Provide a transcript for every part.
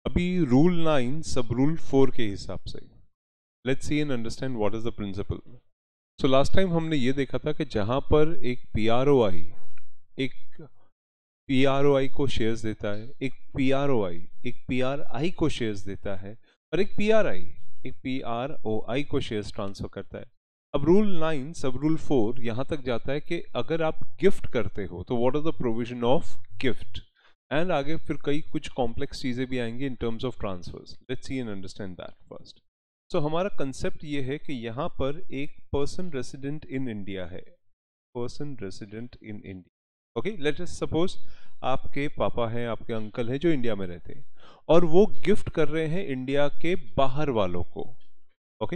अभी rule 9 sub rule 4 के हिसाब से let's see and understand what is the principle. So last time हमने ये देखा था कि जहां पर एक एक पीआरओआई को शेयर्स देता है, एक पीआरआई को शेयर्स देता है, और एक पीआरओआई को शेयर्स ट्रांसफर करता है। अब रूल 9 सब रूल 4 यहां तक जाता है कि अगर आप गिफ्ट करते हो तो what are the provision of gift, and आगे फिर कई कुछ कॉम्प्लेक्स चीजें भी आएंगी in terms of transfers. Let's see and understand that first. So हमारा कंसेप्ट ये है कि यहाँ पर एक पर्सन रेसिडेंट इन इंडिया है, person resident in India. Okay, let us suppose आपके पापा हैं, आपके अंकल हैं जो इंडिया में रहते हैं, और वो गिफ्ट कर रहे हैं इंडिया के बाहर वालों को। Okay,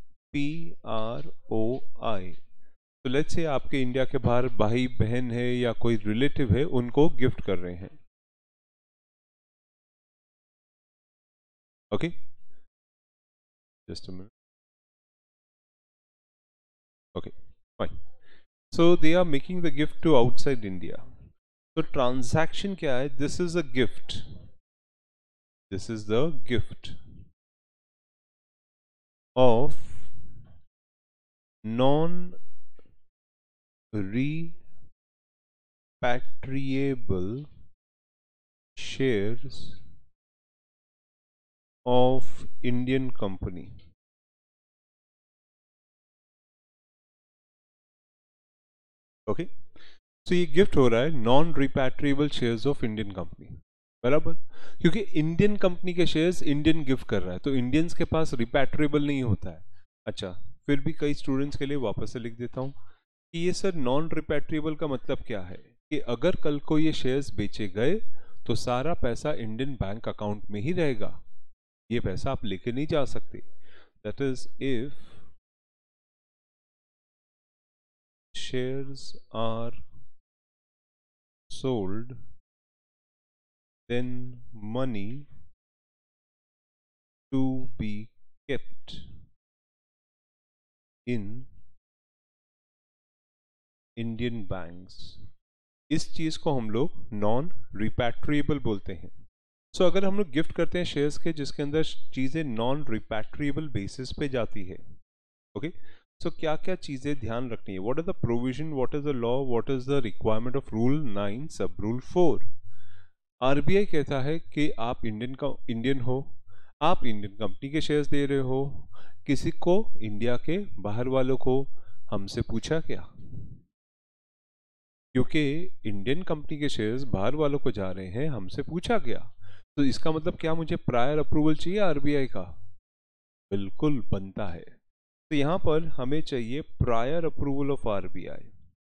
PROI। तो लेट्स से आपके इंडिया के बाहर भाई बहन है या कोई रिलेटिव है, उनको गिफ्ट कर रहे हैं। Okay, just a minute. Okay, fine. So they are making the gift to outside India. तो ट्रांजैक्शन क्या है? This is a gift, this is the gift of non repatriable shares of Indian company। Okay, तो ये gift हो रहा है non repatriable shares of Indian company, बराबर, क्योंकि इंडियन कंपनी के शेयर्स इंडियन गिफ्ट कर रहा है तो इंडियंस के पास रिपैट्रिएबल नहीं होता है। अच्छा, फिर भी कई स्टूडेंट्स के लिए वापस से लिख देता हूँ कि ये सर नॉन रिपैट्रिएबल का मतलब क्या है कि अगर कल को ये शेयर्स बेचे गए तो सारा पैसा इंडियन बैंक अकाउंट में ही रहेगा, ये पैसा आप लेके नहीं जा सकते। That is if shares are sold, then money to be kept in Indian banks। इस चीज को हम लोग नॉन रिपैट्रिएबल बोलते हैं। सो अगर हम लोग गिफ्ट करते हैं शेयर्स के जिसके अंदर चीजें नॉन रिपैट्रिएबल बेसिस पे जाती है, ओके, सो क्या क्या चीजें ध्यान रखनी है? What are the provision, what is the law, what is the requirement of rule 9 sub rule 4। RBI कहता है कि आप इंडियन हो, आप इंडियन कंपनी के शेयर्स दे रहे हो, किसी को इंडिया के बाहर वालों को हमसे पूछा क्या? क्योंकि इंडियन कंपनी के शेयर्स बाहर वालों को जा रहे हैं, हमसे पूछा गया, तो इसका मतलब क्या मुझे प्रायर अप्रूवल चाहिए आरबीआई का? बिल्कुल बनता है। तो यहां पर हमें चाहिए prior approval of RBI,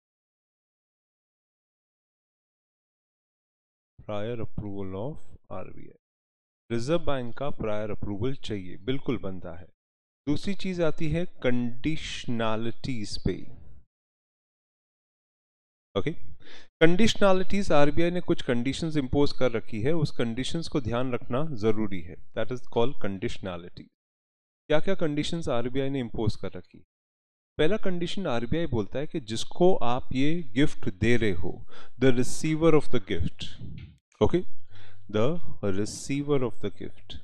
prior approval of RBI, Reserve Bank का प्रायर अप्रूवल चाहिए, बिल्कुल बनता है। दूसरी चीज आती है कंडीशनैलिटीज पे। ओके, कंडीशनैलिटीज, आरबीआई ने कुछ कंडीशंस इंपोज कर रखी है, उस कंडीशंस को ध्यान रखना जरूरी है, दैट इज कॉल्ड कंडीशनैलिटी। क्या क्या कंडीशंस आरबीआई ने इंपोज कर रखी? पहला कंडीशन आरबीआई बोलता है कि जिसको आप ये गिफ्ट दे रहे हो, the receiver of the gift, okay, the receiver of the gift,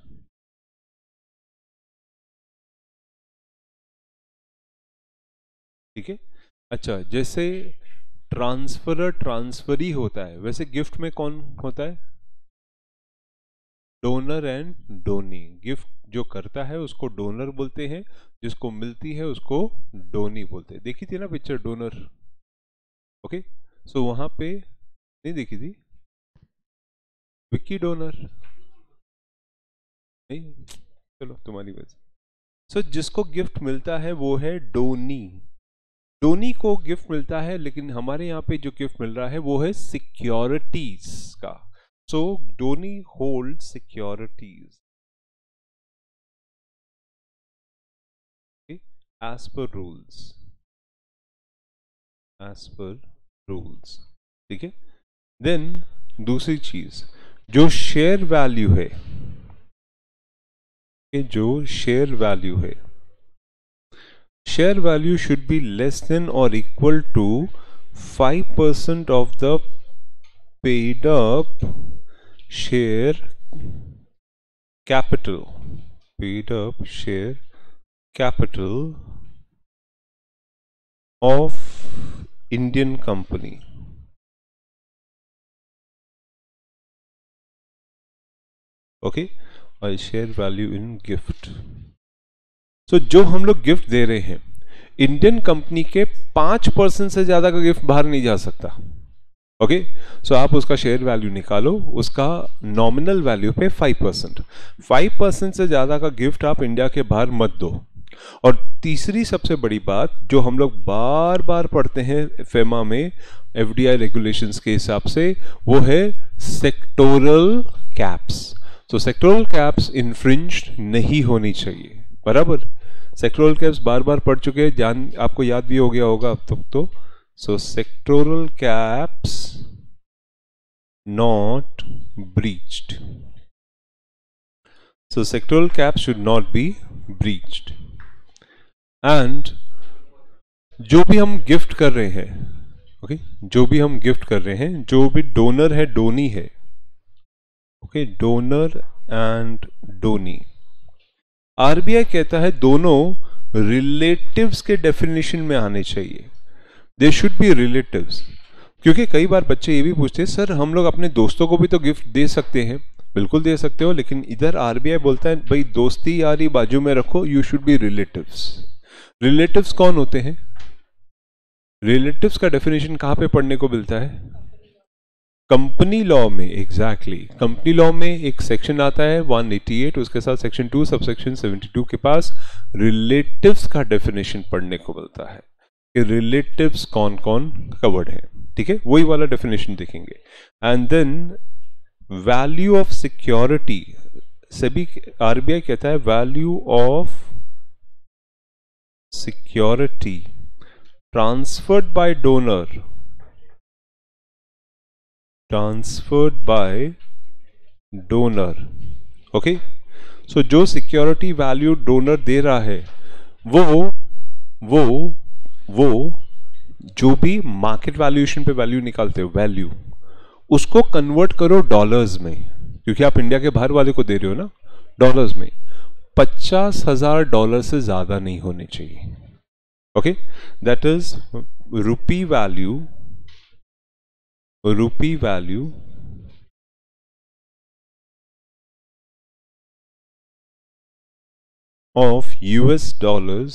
ठीक है। अच्छा, जैसे ट्रांसफरर ट्रांसफरी होता है, वैसे गिफ्ट में कौन होता है? Donor and Downey. गिफ्ट जो करता है उसको डोनर बोलते हैं, जिसको मिलती है उसको डोनी बोलते हैं। देखी थी ना पिक्चर डोनर? ओके, सो वहां पे नहीं देखी थी विक्की डोनर? नहीं, चलो तुम्हारी वजह। सो जिसको गिफ्ट मिलता है वो है डोनी, डोनी को गिफ्ट मिलता है, लेकिन हमारे यहाँ पे जो गिफ्ट मिल रहा है वो है सिक्योरिटीज का। So donee hold securities as per rules, as per rules, ठीक है। देन दूसरी चीज, जो शेयर वैल्यू है, जो शेयर वैल्यू है, share value should be less than or equal to 5% of the paid up share capital, paid up share capital of Indian company. Okay, और share value in gift. So जो हम लोग gift दे रहे हैं, Indian company के 5% से ज्यादा का गिफ्ट बाहर नहीं जा सकता. ओके, सो आप उसका शेयर वैल्यू निकालो, उसका नॉमिनल वैल्यू पे 5% से ज्यादा का गिफ्ट आप इंडिया के बाहर मत दो. और तीसरी सबसे बड़ी बात जो हम लोग बार बार पढ़ते हैं फेमा में एफडीआई रेगुलेशंस के हिसाब से, वो है सेक्टोरल कैप्स. तो सेक्टोरल कैप्स इन्फ्रिंज्ड नहीं होनी चाहिए. बराबर, सेक्टोरल कैप्स बार बार पढ़ चुके हैं, जान आपको याद भी हो गया होगा अब तक तो. So sectoral caps not breached. So sectoral caps should not be breached. And जो भी हम गिफ्ट कर रहे हैं, ओके, जो भी हम गिफ्ट कर रहे हैं, जो भी डोनर है, डोनी है, okay, donor and donee, RBI कहता है दोनों रिलेटिव्स के डेफिनेशन में आने चाहिए. They should be relatives. क्योंकि कई बार बच्चे ये भी पूछते हैं, सर हम लोग अपने दोस्तों को भी तो गिफ्ट दे सकते हैं. बिल्कुल दे सकते हो, लेकिन इधर आरबीआई बोलता है भाई दोस्ती यारी बाजू में रखो, you should be relatives. Relatives कौन होते हैं? रिलेटिव्स का डेफिनेशन कहां पे पढ़ने को मिलता है? कंपनी लॉ में. एग्जैक्टली, कंपनी लॉ में एक सेक्शन आता है 188, उसके साथ सेक्शन 2 सबसेक्शन 72 के पास रिलेटिव्स का डेफिनेशन पढ़ने को मिलता है कि रिलेटिव्स कौन कौन कवर्ड है. ठीक है, वही वाला डेफिनेशन देखेंगे. And then value of security, सभी आरबीआई कहता है value of security transferred by donor, transferred by donor. Okay, so जो सिक्योरिटी वैल्यू डोनर दे रहा है वो जो भी मार्केट वैल्यूएशन पे वैल्यू निकालते हो, वैल्यू उसको कन्वर्ट करो डॉलर्स में, क्योंकि आप इंडिया के बाहर वाले को दे रहे हो ना, डॉलर्स में. $50,000 से ज्यादा नहीं होने चाहिए. Okay, that is rupee value of US dollars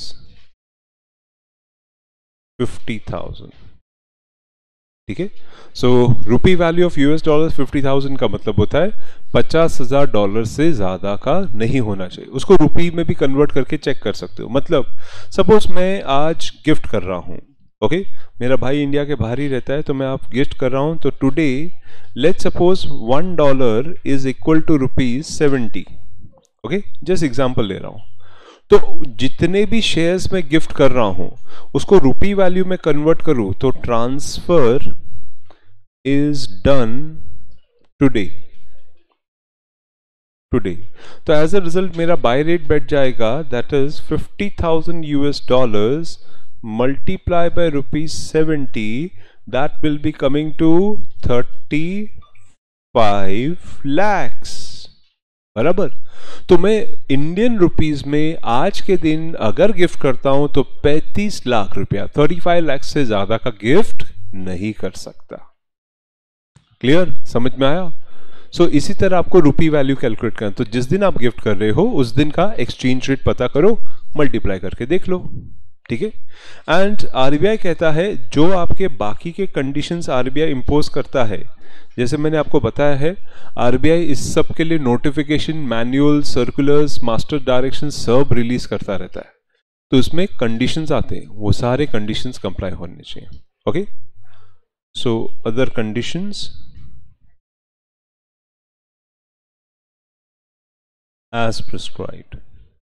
50,000. ठीक है, सो रूपी वैल्यू ऑफ US डॉलर 50,000 का मतलब होता है $50,000 से ज्यादा का नहीं होना चाहिए. उसको रुपी में भी कन्वर्ट करके चेक कर सकते हो. मतलब सपोज मैं आज गिफ्ट कर रहा हूं, ओके, मेरा भाई इंडिया के बाहर ही रहता है, तो मैं आप गिफ्ट कर रहा हूं, तो today let's suppose $1 is equal to ₹70. Okay, just example ले रहा हूं. तो जितने भी शेयर्स में गिफ्ट कर रहा हूं उसको रुपी वैल्यू में कन्वर्ट करूं तो ट्रांसफर इज डन टुडे. तो एज अ रिजल्ट मेरा बाय रेट बैठ जाएगा, that is $50,000 multiply by ₹70, that will be coming to 35 lakhs. बराबर. तो मैं इंडियन रुपीज में आज के दिन अगर गिफ्ट करता हूं तो 35 लाख रुपया, 35 लाख से ज्यादा का गिफ्ट नहीं कर सकता. क्लियर, समझ में आया? सो इसी तरह आपको रुपी वैल्यू कैलकुलेट करना. तो जिस दिन आप गिफ्ट कर रहे हो उस दिन का एक्सचेंज रेट पता करो, मल्टीप्लाई करके देख लो. ठीक है. एंड आरबीआई कहता है जो आपके बाकी के कंडीशंस आरबीआई इंपोज करता है, जैसे मैंने आपको बताया है, आरबीआई इस सब के लिए notification, manual, circulars, master direction सब रिलीज करता रहता है. तो उसमें कंडीशंस आते हैं, वो सारे कंडीशंस कंप्लाई होने चाहिए. Okay, so other conditions as prescribed.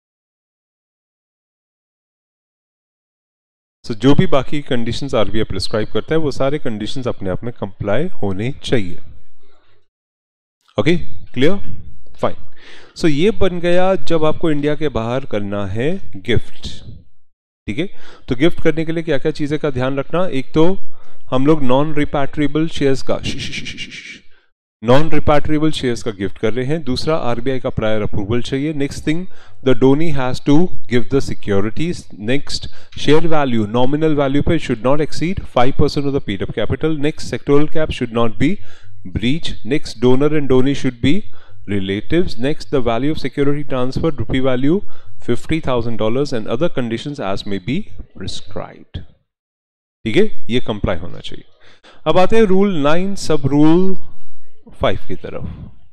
So, जो भी बाकी कंडीशंस आरबीआई प्रिस्क्राइब करता है वो सारे कंडीशंस अपने आप में कंप्लाई होने चाहिए. Okay, clear, fine. सो ये बन गया जब आपको इंडिया के बाहर करना है गिफ्ट. ठीक है, तो गिफ्ट करने के लिए क्या क्या चीजें का ध्यान रखना. एक तो हम लोग नॉन रिपैट्रिएबल शेयर्स का नॉन रिपैट्रिएबल शेयर्स का गिफ्ट कर रहे हैं। दूसरा, आरबीआई का प्रायर अप्रूवल चाहिए। Next thing, the donee has to give the securities. Next, share value nominal value पे should not exceed 5% of the paid up capital. Next, sectoral cap should not be breach. Next, donor and donee should be relatives. Next, the value of security transfer, rupee value $50,000 and other conditions as may be prescribed. ठीक है, ये comply होना चाहिए। अब आते हैं rule 9 sub rule 5 की तरफ।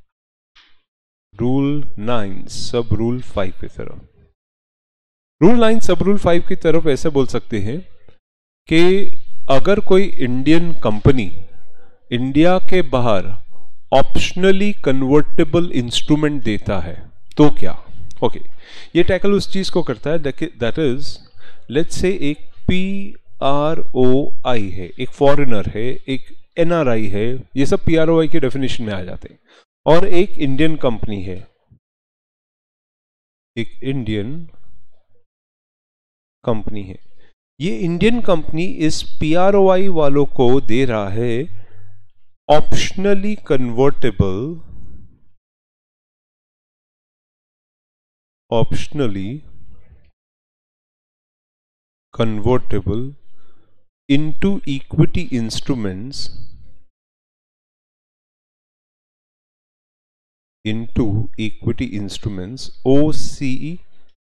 रूल 9 सब रूल 5 की तरफ। रूल 9 सब रूल 5 की तरफ ऐसे बोल सकते हैं कि अगर कोई इंडियन कंपनी इंडिया के बाहर ऑप्शनली कन्वर्टेबल इंस्ट्रूमेंट देता है तो क्या? ओके, ये टैकल उस चीज को करता है दैट इज, लेट्स से एक PROI है, एक फॉरेनर है, एक NRI है, ये सब PROI के डेफिनेशन में आ जाते हैं, और एक इंडियन कंपनी है, एक इंडियन कंपनी है। ये इंडियन कंपनी इस PROI वालों को दे रहा है optionally convertible into equity instruments OCEI।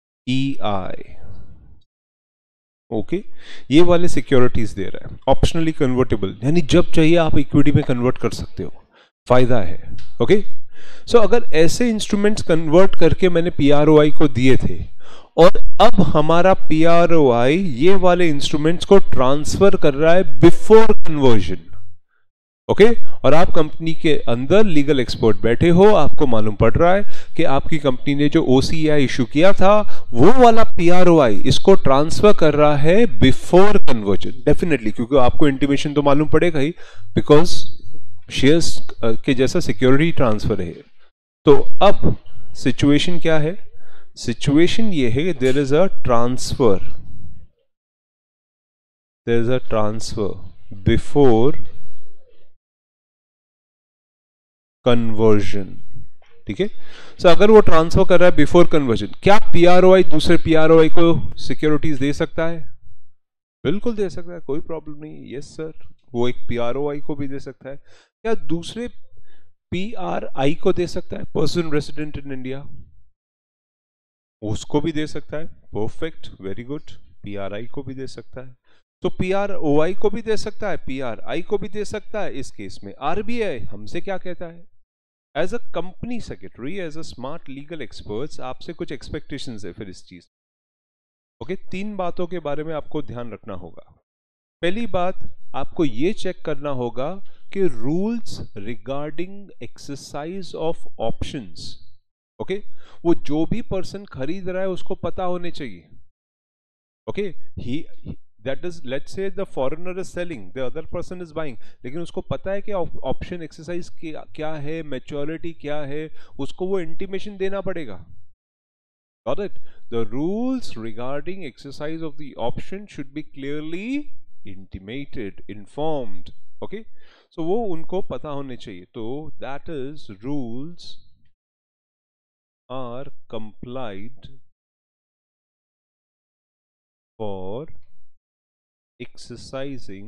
Okay, ये वाले सिक्योरिटीज दे रहा है ऑप्शनली कन्वर्टेबल, यानी जब चाहिए आप इक्विटी में कन्वर्ट कर सकते हो, फायदा है। ओके, सो अगर ऐसे इंस्ट्रूमेंट्स कन्वर्ट करके मैंने PROI को दिए थे और अब हमारा PROI ये वाले इंस्ट्रूमेंट्स को ट्रांसफर कर रहा है बिफोर कन्वर्जन। ओके, और आप कंपनी के अंदर लीगल एक्सपर्ट बैठे हो, आपको मालूम पड़ रहा है कि आपकी कंपनी ने जो OCEI इशू किया था वो वाला PROI इसको ट्रांसफर कर रहा है बिफोर कन्वर्जन। डेफिनेटली, क्योंकि आपको इंटीमेशन तो मालूम पड़ेगा ही, बिकॉज शेयर्स के जैसा सिक्योरिटी ट्रांसफर है। तो अब सिचुएशन क्या है? सिचुएशन ये है कि there is a transfer before conversion. ठीक है, सो अगर वो ट्रांसफर कर रहा है बिफोर कन्वर्जन, क्या PROI दूसरे PROI को सिक्योरिटीज दे सकता है? बिल्कुल दे सकता है, कोई प्रॉब्लम नहीं। यस सर, वो एक PROI को भी दे सकता है। क्या दूसरे PRI को दे सकता है? पर्सन रेसिडेंट इन इंडिया, उसको भी दे सकता है। Perfect, very good. PRI को भी दे सकता है, तो PROI को भी दे सकता है, PRI को भी दे सकता है। इस केस में RBI हमसे क्या कहता है? As a company secretary, as a smart legal experts, आपसे कुछ एक्सपेक्टेशंस है फिर इस चीज। ओके, 3 बातों के बारे में आपको ध्यान रखना होगा। पहली बात, आपको ये चेक करना होगा कि rules regarding exercise of options, okay, वो जो भी पर्सन खरीद रहा है उसको पता होने चाहिए। Okay, that is, let's say the foreigner is selling, the other person is buying, लेकिन उसको पता है कि ऑप्शन एक्सरसाइज क्या है, मैच्योरिटी क्या है, उसको वो इंटीमेशन देना पड़ेगा। Got it? The rules regarding exercise of the option should be clearly intimated, informed. Okay? So वो उनको पता होने चाहिए। तो that is, rules are complied for exercising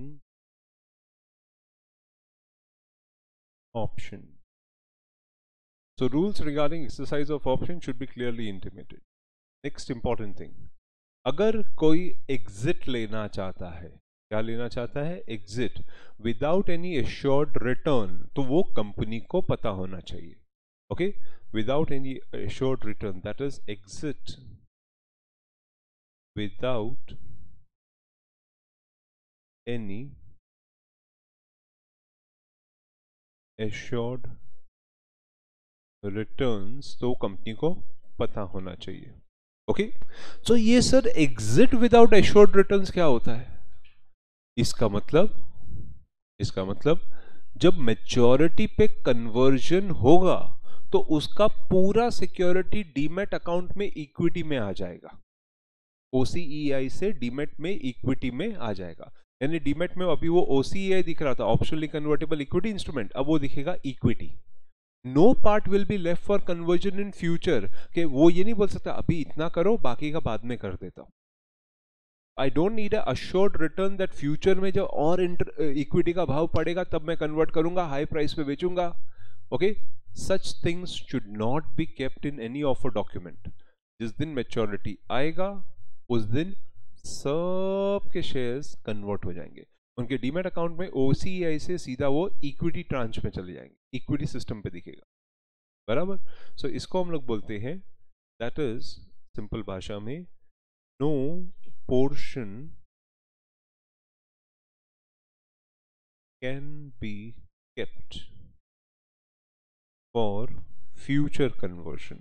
option. So rules regarding exercise of option should be clearly intimated. Next important thing, अगर कोई exit लेना चाहता है, क्या लेना चाहता है? Exit without any assured return, तो वो कंपनी को पता होना चाहिए। Okay? Without any assured return, that is exit without any assured returns, तो कंपनी को पता होना चाहिए। ओके, सो ये sir exit without assured returns क्या होता है? इसका मतलब जब मैच्योरिटी पे कन्वर्जन होगा तो उसका पूरा सिक्योरिटी डीमैट अकाउंट में इक्विटी में आ जाएगा, OCEI से डीमैट में इक्विटी में आ जाएगा। यानी डीमेट में अभी वो OCEI दिख रहा था, ऑप्शनली कन्वर्टेबल इक्विटी इंस्ट्रूमेंट, अब वो दिखेगा equity. No part will be left for conversion in future, कि वो ये नहीं बोल सकता अभी इतना करो बाकी का बाद में कर देता हूं। I don't need a assured return that future में जब और इक्विटी का भाव पड़ेगा तब मैं कन्वर्ट करूंगा, हाई प्राइस पे बेचूंगा। Okay, such things should not be kept in any offer document. जिस दिन मैच्योरिटी आएगा उस दिन सब के शेयर्स कन्वर्ट हो जाएंगे, उनके डीमैट अकाउंट में OCEI से सीधा वो इक्विटी ट्रांच में चले जाएंगे, इक्विटी सिस्टम पे दिखेगा, बराबर। सो इसको हम लोग बोलते हैं, दैट इज सिंपल भाषा में, no portion can be kept for future conversion.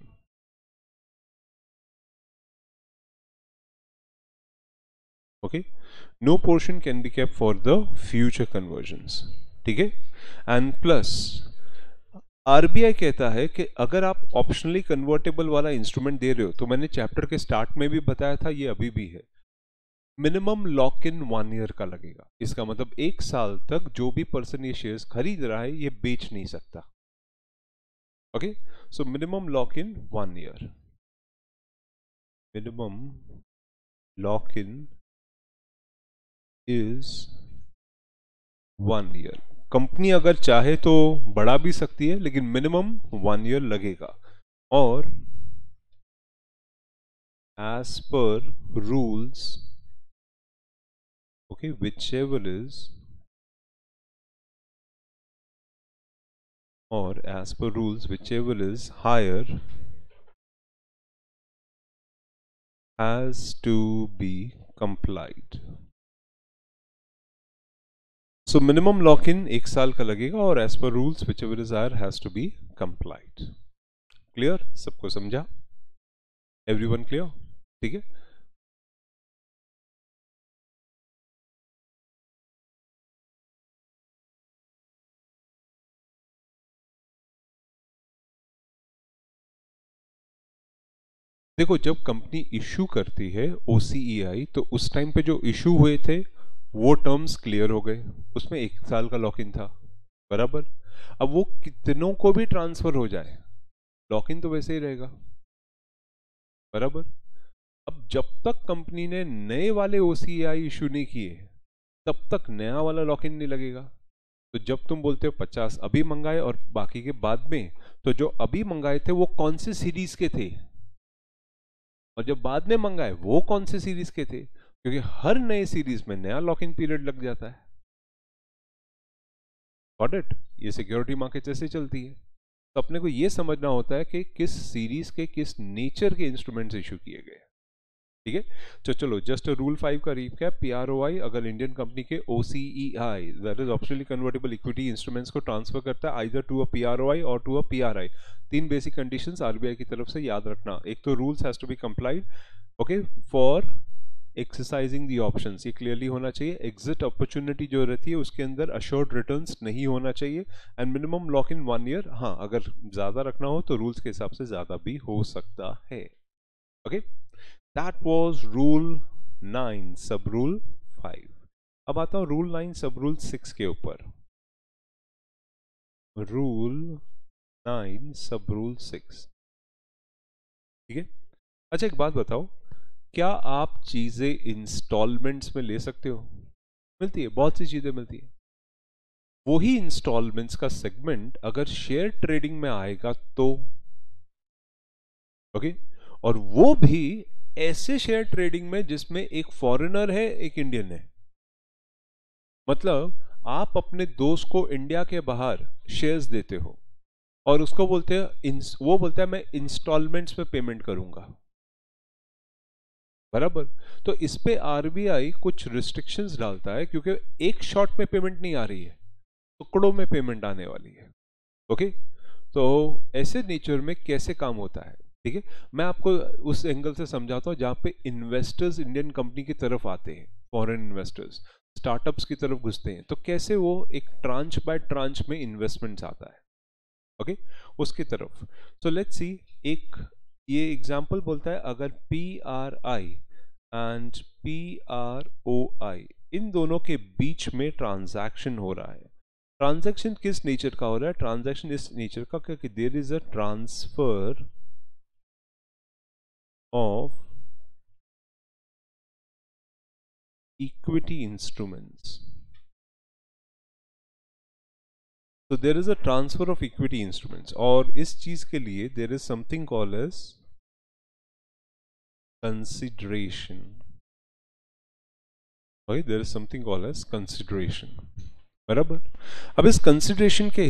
Okay, no portion can be kept for the future conversions, ठीक है। एंड प्लस RBI कहता है कि अगर आप ऑप्शनली कन्वर्टेबल वाला इंस्ट्रूमेंट दे रहे हो, तो मैंने चैप्टर के स्टार्ट में भी बताया था, ये अभी भी है, मिनिमम लॉक इन 1 ईयर का लगेगा। इसका मतलब 1 साल तक जो भी पर्सन ये शेयर्स खरीद रहा है ये बेच नहीं सकता। Okay, so minimum lock in 1 year, minimum lock in is 1 year. Company अगर चाहे तो बढ़ा भी सकती है, लेकिन मिनिमम 1 ईयर लगेगा। और as per rules, okay, whichever is, or as per rules whichever is higher has to be complied. So minimum lock in 1 साल का लगेगा, और as per rules whichever is higher has to be complied. Clear? सबको समझा? Everyone clear? ठीक है। देखो, जब कंपनी इशू करती है OCEI, तो उस टाइम पे जो इशू हुए थे वो टर्म्स क्लियर हो गए, उसमें 1 साल का लॉक इन था, बराबर। अब वो कितनों को भी ट्रांसफर हो जाए, लॉक इन तो वैसे ही रहेगा, बराबर। अब जब तक कंपनी ने नए वाले OCEI इशू नहीं किए तब तक नया वाला लॉक इन नहीं लगेगा। तो जब तुम बोलते हो 50 अभी मंगाए और बाकी के बाद में, तो जो अभी मंगाए थे वो कौन से सीरीज के थे, और जब बाद में मंगाए वो कौन से सीरीज के थे, क्योंकि हर नए सीरीज में नया लॉक इन पीरियड लग जाता है। Got it? ये सिक्योरिटी मार्केट ऐसे चलती है। तो अपने को ये समझना होता है कि किस सीरीज के किस नेचर के इंस्ट्रूमेंट्स इशू किए गए, ठीक है। तो चलो जस्ट रूल 5 का रीकैप। PROI अगर इंडियन कंपनी के OCEI that is optionally convertible equity instruments को ट्रांसफर करता है आइदर टू अ PROI और to a PRI, 3 basic conditions RBI की तरफ से याद रखना। एक तो rules has to be complied, okay, for exercising the options, ये क्लियरली होना चाहिए। एग्जिट अपॉर्चुनिटी जो रहती है उसके अंदर अश्योर्ड रिटर्न्स नहीं होना चाहिए, and minimum lock in 1 year. हाँ, अगर ज्यादा रखना हो तो रूल्स के हिसाब से ज्यादा भी हो सकता है। Okay, that was rule 9 sub rule 5। अब आता हूं रूल 9 सब रूल 6 के ऊपर। रूल 9 सब रूल 6, ठीक है। अच्छा, एक बात बताओ, क्या आप चीजें इंस्टॉलमेंट्स में ले सकते हो? मिलती है, बहुत सी चीजें मिलती है। वही इंस्टॉलमेंट्स का सेगमेंट अगर शेयर ट्रेडिंग में आएगा तो, ओके, और वो भी ऐसे शेयर ट्रेडिंग में जिसमें एक फॉरेनर है एक इंडियन है। मतलब आप अपने दोस्त को इंडिया के बाहर शेयर्स देते हो और उसको बोलते हैं, वो बोलता है मैं इंस्टॉलमेंट्स में पेमेंट करूंगा, बराबर। तो इस पे RBI कुछ रिस्ट्रिक्शंस डालता है, क्योंकि एक शॉट में पेमेंट नहीं आ रही है, टुकड़ों में पेमेंट आने वाली है। ओके, तो ऐसे नेचर में कैसे काम होता है, ठीक है, मैं आपको उस एंगल से समझाता हूँ जहां पे इन्वेस्टर्स इंडियन कंपनी की तरफ आते हैं, फॉरेन इन्वेस्टर्स स्टार्टअप्स की तरफ घुसते हैं, तो कैसे वो एक ट्रांच बाय ट्रांच में इन्वेस्टमेंट्स आता है, ओके, उसकी तरफ। तो लेट्स सी, एक ये एग्जांपल बोलता है, अगर PRI एंड PROI इन दोनों के बीच में ट्रांजैक्शन हो रहा है। ट्रांजैक्शन किस नेचर का हो रहा है? ट्रांजैक्शन इस नेचर का कि there is a transfer of equity instruments. तो there is a transfer of equity instruments, और इस चीज के लिए there is something called as consideration. There is something called as consideration, बराबर। अब इस कंसिडरेशन के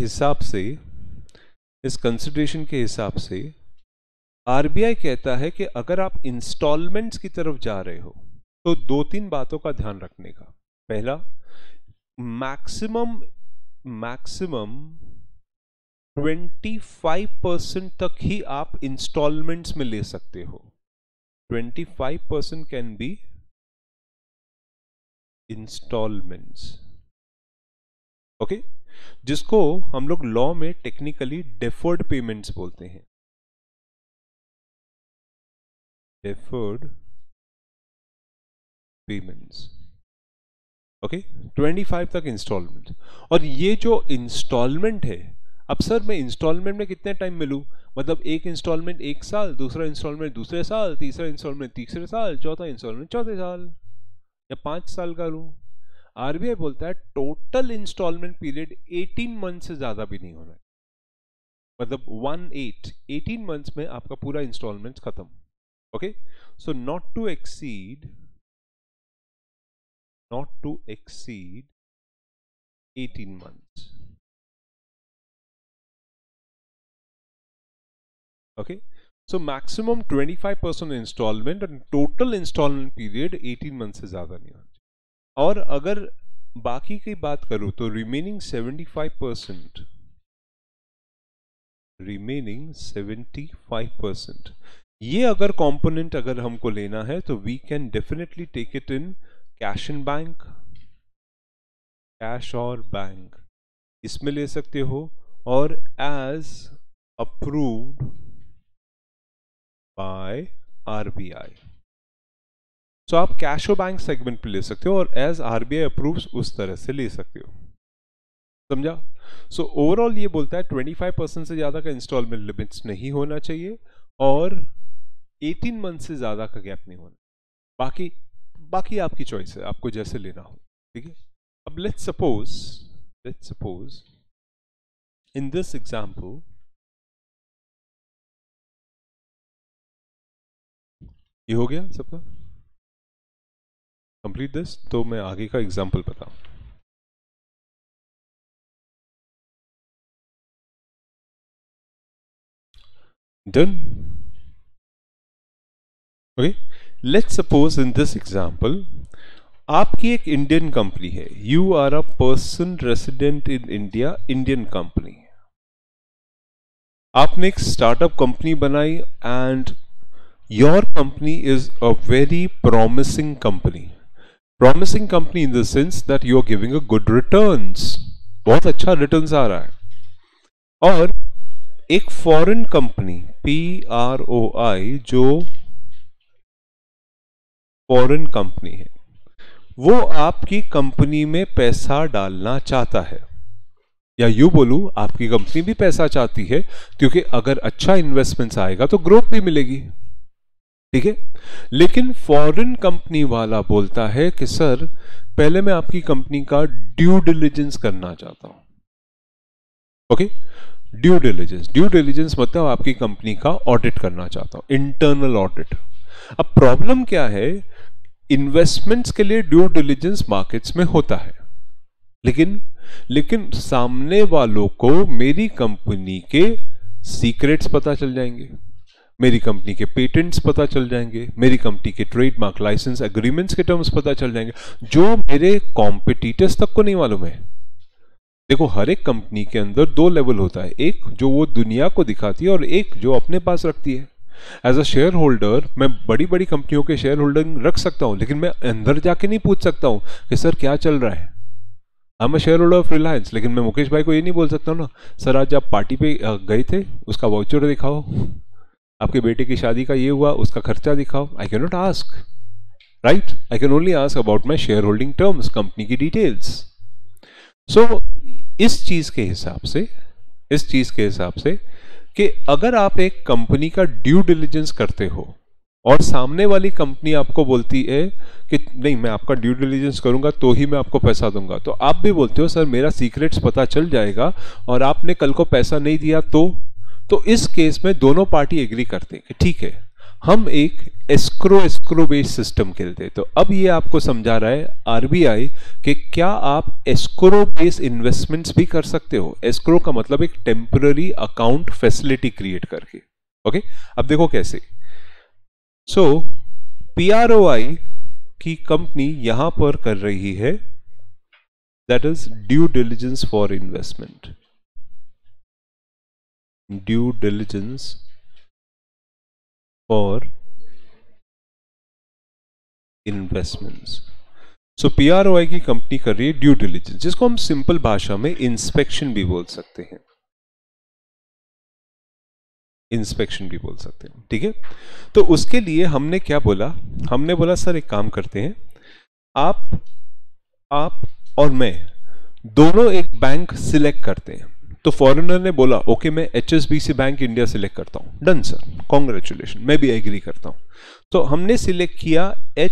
हिसाब से आरबीआई कहता है कि अगर आप इंस्टॉलमेंट्स की तरफ जा रहे हो तो दो तीन बातों का ध्यान रखने का। पहला, मैक्सिमम 25% तक ही आप इंस्टॉलमेंट्स में ले सकते हो। 25% कैन बी इंस्टॉलमेंट्स, ओके, जिसको हम लोग लॉ में टेक्निकली डेफर्ड पेमेंट्स बोलते हैं। डेफर्ड पेमेंट्स, ओके, 25 तक इंस्टॉलमेंट। और ये जो इंस्टॉलमेंट है, अब सर मैं इंस्टॉलमेंट में कितने टाइम मिलूं? मतलब एक इंस्टॉलमेंट 1 साल, दूसरा इंस्टॉलमेंट दूसरे साल, तीसरा इंस्टॉलमेंट तीसरे साल, चौथा इंस्टॉलमेंट चौथे साल, या 5 साल का लूं? आरबीआई बोलता है टोटल इंस्टॉलमेंट पीरियड 18 मंथ से ज्यादा भी नहीं होना है। मतलब 18 मंथ्स में आपका पूरा इंस्टॉलमेंट खत्म। Okay, so not to exceed 18 months. Okay, so maximum 25% installment and total installment period 18 months से ज्यादा नहीं होना चाहिए। और अगर बाकी की बात करूं तो remaining 75% ये अगर कंपोनेंट अगर हमको लेना है तो we can definitely take it in cash in bank, cash और बैंक, इसमें ले सकते हो, और as approved by RBI. So आप कैश और बैंक सेगमेंट पे ले सकते हो और एज आरबीआई अप्रूव्स उस तरह से ले सकते हो, समझा? सो ओवरऑल ये बोलता है 25% से ज्यादा का इंस्टॉलमेंट लिमिट्स नहीं होना चाहिए और 18 मंथ से ज्यादा का गैप नहीं होना। बाकी आपकी चॉइस है, आपको जैसे लेना हो, ठीक है। अब let's suppose in this example ये हो गया सबका कंप्लीट दिस, तो मैं आगे का एग्जाम्पल बताऊं। Done, okay. Let's suppose in this example आपकी एक इंडियन कंपनी है, you are a person resident in India, Indian company. आपने एक स्टार्टअप कंपनी बनाई and your company is a very promising company. Promising company in the sense that you are giving a good returns, बहुत अच्छा returns आ रहा है। और एक फॉरेन कंपनी PROI जो फॉरेन कंपनी है, वो आपकी कंपनी में पैसा डालना चाहता है, या यूं बोलूं आपकी कंपनी भी पैसा चाहती है, क्योंकि अगर अच्छा इन्वेस्टमेंट्स आएगा तो ग्रोथ भी मिलेगी, ठीक है। लेकिन फॉरेन कंपनी वाला बोलता है कि सर पहले मैं आपकी कंपनी का ड्यू डिलिजेंस करना चाहता हूं। ओके, ड्यू डिलिजेंस मतलब आपकी कंपनी का ऑडिट करना चाहता हूं, इंटरनल ऑडिट। अब प्रॉब्लम क्या है, इन्वेस्टमेंट्स के लिए ड्यू डिलिजेंस मार्केट्स में होता है, लेकिन सामने वालों को मेरी कंपनी के सीक्रेट्स पता चल जाएंगे, मेरी कंपनी के पेटेंट्स पता चल जाएंगे, मेरी कंपनी के ट्रेडमार्क लाइसेंस एग्रीमेंट्स के टर्म्स पता चल जाएंगे, जो मेरे कॉम्पिटिटर्स तक को नहीं मालूम है। देखो, हर एक कंपनी के अंदर 2 लेवल होता है, एक जो वो दुनिया को दिखाती है और एक जो अपने पास रखती है। एज अ शेयर होल्डर मैं बड़ी बड़ी कंपनियों के शेयर होल्डर रख सकता हूं, लेकिन मैं अंदर जाके नहीं पूछ सकता हूं कि सर क्या चल रहा है। I'm a shareholder of Reliance, लेकिन मैं मुकेश भाई को ये नहीं बोल सकता हूं ना, सर आज आप पार्टी पे गए थे, उसका वाउचर दिखाओ, आपके बेटे की शादी का ये हुआ, उसका खर्चा दिखाओ। I can not ask, right? I can only ask about my share holding terms, company की डिटेल्स. सो इस चीज के हिसाब से कि अगर आप एक कंपनी का ड्यू डिलिजेंस करते हो और सामने वाली कंपनी आपको बोलती है कि नहीं मैं आपका ड्यू डिलिजेंस करूंगा तो ही मैं आपको पैसा दूंगा, तो आप भी बोलते हो सर मेरा सीक्रेट्स पता चल जाएगा और आपने कल को पैसा नहीं दिया तो इस केस में दोनों पार्टी एग्री करते हैं कि ठीक है हम एक एस्क्रो बेस्ड सिस्टम खेलते हैं. तो अब ये आपको समझा रहा है आरबीआई कि क्या आप एस्क्रो बेस्ड इन्वेस्टमेंट्स भी कर सकते हो. एस्क्रो का मतलब एक टेम्पररी अकाउंट फैसिलिटी क्रिएट करके. ओके, अब देखो कैसे. सो पीआरओआई की कंपनी यहां पर कर रही है, that is due diligence for investment. Due diligence for investments. So PROI की कंपनी कर रही है ड्यू डिलिजेंस, जिसको हम सिंपल भाषा में इंस्पेक्शन भी बोल सकते हैं. ठीक है. तो उसके लिए हमने क्या बोला, हमने बोला सर एक काम करते हैं, आप और मैं दोनों एक बैंक सिलेक्ट करते हैं. तो फॉरेनर ने बोला ओके मैं HSBC बैंक इंडिया सिलेक्ट करता हूं. डन सर, कॉन्ग्रेचुलेशन, मैं भी एग्री करता हूं. तो हमने सिलेक्ट किया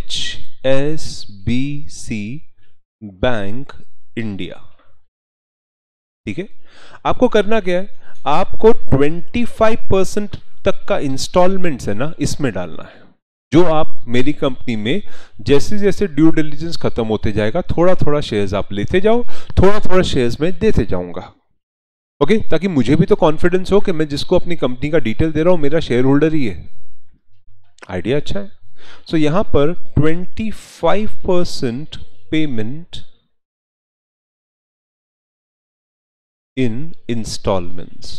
HSBC बैंक इंडिया. ठीक है. आपको करना क्या है, आपको 25% तक का इंस्टॉलमेंट्स है ना इसमें डालना है, जो आप मेरी कंपनी में जैसे जैसे ड्यू डिलिजेंस खत्म होते जाएगा थोड़ा थोड़ा शेयर्स आप लेते जाओ, थोड़ा थोड़ा शेयर्स में देते जाऊंगा. ओके, ताकि मुझे भी तो कॉन्फिडेंस हो कि मैं जिसको अपनी कंपनी का डिटेल दे रहा हूं मेरा शेयर होल्डर ही है. आइडिया अच्छा है. सो यहां पर 25% पेमेंट इन इंस्टॉलमेंट्स,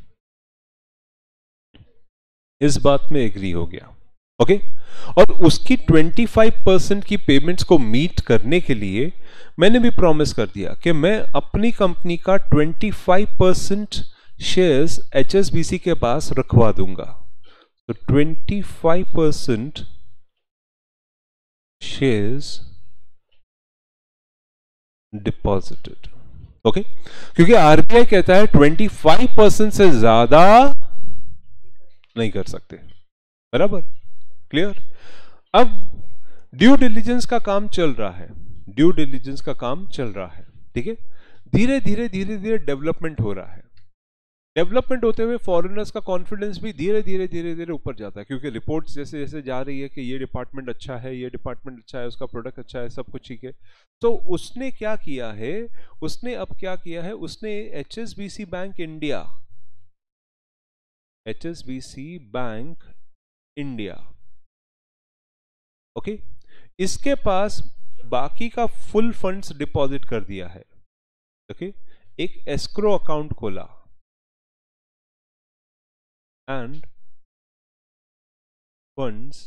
इस बात में एग्री हो गया. ओके, और उसकी 25% की पेमेंट्स को मीट करने के लिए मैंने भी प्रॉमिस कर दिया कि मैं अपनी कंपनी का 25% शेयर्स HSBC के पास रखवा दूंगा. तो 25% शेयर्स डिपॉजिटेड. ओके, क्योंकि आरबीआई कहता है 25% से ज्यादा नहीं कर सकते. बराबर, क्लियर. अब ड्यू डिलिजेंस का काम चल रहा है, ठीक है. धीरे धीरे डेवलपमेंट हो रहा है. डेवलपमेंट होते हुए फॉरेनर्स का कॉन्फिडेंस भी धीरे धीरे ऊपर जाता है, क्योंकि रिपोर्ट्स जैसे जैसे जा रही है कि ये डिपार्टमेंट अच्छा है, ये डिपार्टमेंट अच्छा है, उसका प्रोडक्ट अच्छा है, सब कुछ ठीक है. तो उसने क्या किया है, उसने HSBC बैंक इंडिया, ओके, इसके पास बाकी का फुल फंड्स डिपॉजिट कर दिया है. ओके, एक एस्क्रो अकाउंट खोला एंड फंड्स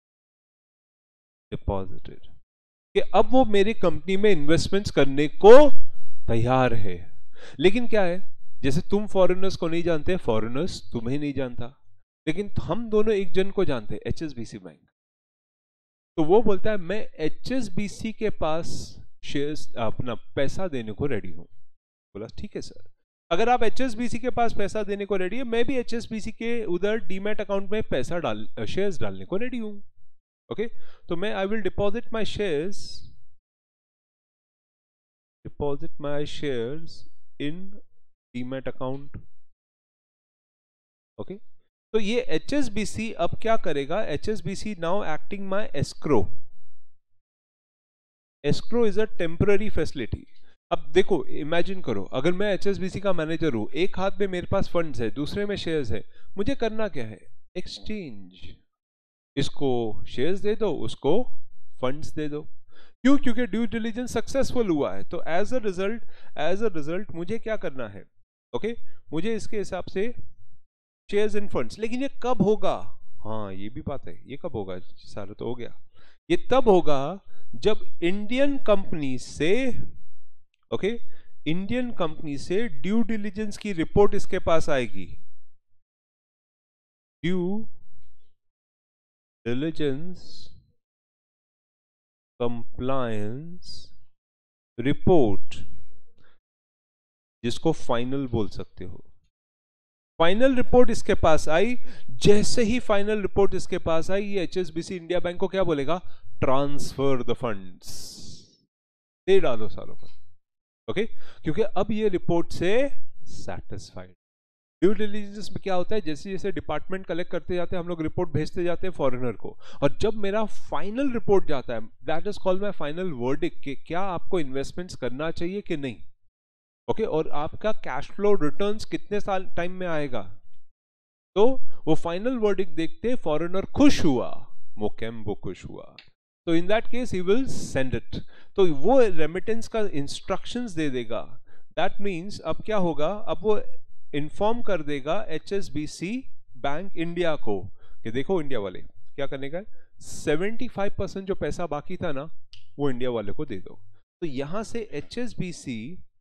डिपॉजिटेड कि अब वो मेरी कंपनी में इन्वेस्टमेंट्स करने को तैयार है. लेकिन क्या है, जैसे तुम फॉरेनर्स को नहीं जानते, फॉरेनर्स तुम्हें नहीं जानता, लेकिन हम दोनों एक जन को जानते हैं, HSBC बैंक. तो वो बोलता है मैं HSBC के पास शेयर्स अपना पैसा देने को रेडी हूं. बोला ठीक है सर, अगर आप HSBC के पास पैसा देने को रेडी है, मैं भी HSBC के उधर डीमैट अकाउंट में पैसा शेयर्स डालने को रेडी हूं. ओके, तो मैं I will deposit my shares in demat account. Okay, तो ये HSBC अब क्या करेगा, HSBC now acting my escrow. Escrow is a temporary facility. अब देखो, इमेजिन करो अगर मैं HSBC का मैनेजर हूं, एक हाथ में मेरे पास फंड्स है, दूसरे में शेयर्स है, मुझे करना क्या है, एक्सचेंज. इसको शेयर्स दे दो, उसको फंड्स दे दो. क्यों? क्योंकि ड्यू डिलिजेंस सक्सेसफुल हुआ है. तो एज अ रिजल्ट मुझे क्या करना है, ओके, मुझे इसके हिसाब से शेयर्स इन फंड्स. लेकिन ये कब होगा, हाँ ये भी बात है, ये कब होगा, सारा तो हो गया. ये तब होगा जब इंडियन कंपनी से ड्यू डिलिजेंस की रिपोर्ट इसके पास आएगी. ड्यू डिलिजेंस कंप्लायंस रिपोर्ट, जिसको फाइनल बोल सकते हो। फाइनल रिपोर्ट इसके पास आई, जैसे ही फाइनल रिपोर्ट इसके पास आई, ये एचएसबीसी इंडिया बैंक को क्या बोलेगा, ट्रांसफर द फंड्स, दे डालो सालों का। ओके, क्योंकि अब ये रिपोर्ट से सेटिस्फाइड। ड्यू डिलिजेंस में क्या होता है, जैसे जैसे डिपार्टमेंट कलेक्ट करते जाते हैं, हम लोग रिपोर्ट भेजते जाते हैं फॉरेनर को, और जब मेरा फाइनल रिपोर्ट जाता है, that is called my final verdict, कि क्या आपको इन्वेस्टमेंट्स करना चाहिए कि नहीं। ओके, और आपका कैश फ्लो रिटर्न्स कितने साल टाइम में आएगा। तो वो फाइनल वर्डिक्ट देखते फॉरेनर खुश हुआ, मोकेम्बो खुश हुआ, तो in that case he will send it. तो वो रेमिटेंस का इंस्ट्रक्शंस दे देगा। दैट मींस अब क्या होगा, अब वो इन्फॉर्म कर देगा एचएसबीसी बैंक इंडिया को कि देखो इंडिया वाले क्या करने का, 75% जो पैसा बाकी था ना, वो इंडिया वाले को दे दो। तो यहां से HSBC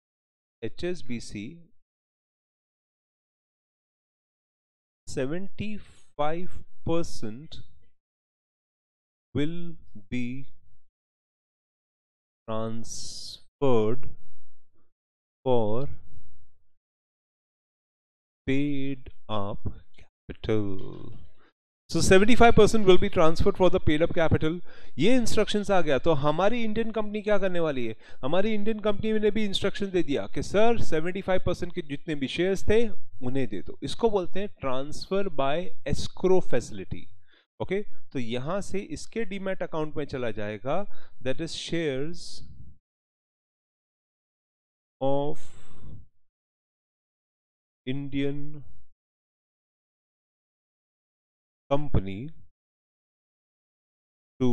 75% will be transferred for paid up capital. So 75% will be transferred for the paid up capital. ये इंस्ट्रक्शंस आ गया, तो हमारी इंडियन कंपनी क्या करने वाली है, हमारी इंडियन कंपनी ने भी इंस्ट्रक्शन दे दिया कि सर 75% के जितने भी शेयर्स थे उन्हें दे दो। इसको बोलते हैं transfer by escrow facility. Okay, तो यहां से इसके डीमैट अकाउंट में चला जाएगा, that is shares of Indian company to